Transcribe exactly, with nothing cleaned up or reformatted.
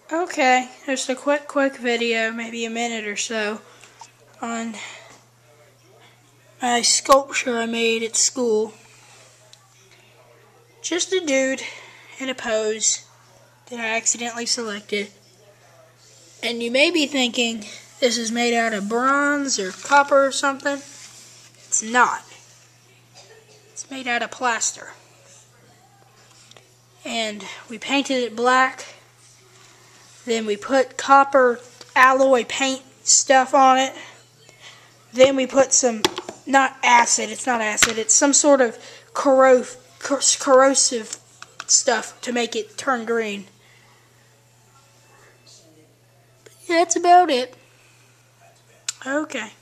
Okay, just a quick, quick video, maybe a minute or so, on my sculpture I made at school. Just a dude in a pose that I accidentally selected. And you may be thinking this is made out of bronze or copper or something. It's not. It's made out of plaster. And we painted it black. Then we put copper alloy paint stuff on it. Then we put some, not acid, it's not acid, it's some sort of corro corrosive stuff to make it turn green. But yeah, that's about it. Okay.